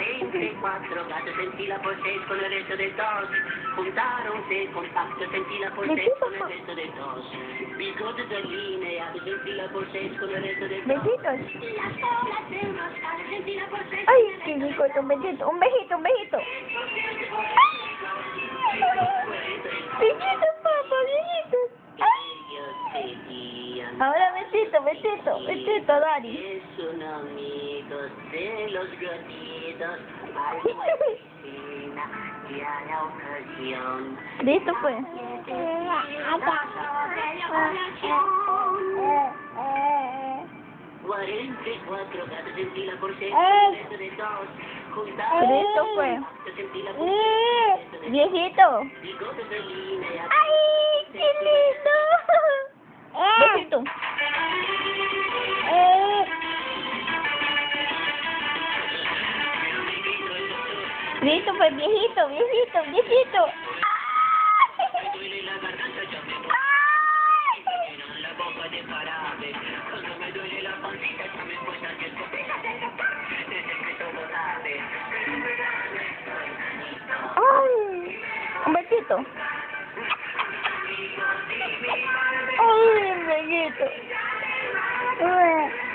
44 gatos en fila por 6 con el resto de dos. Juntáronse compactos en fila por 6 con el resto de dos. Bigotes alineados en fila por 6 con el resto de dos. Besitos. Las colas enroscadas en fila por 6. Ay, qué rico, un besito, un besito, un besito. Besitos, papá, besitos. Ahora besito, besito, besito, Dari. Son amigos de los gatitos, a la medicina y a la ocasión. Listo, pues. 44 gatos en fila por 6, de dos. Listo, pues. En fila por 6, Viejito. bigotes de línea. ¡Ay, qué lindo! Besito. Listo, pues, viejito, viejito, viejito. Ay, un besito. Ay, un besito.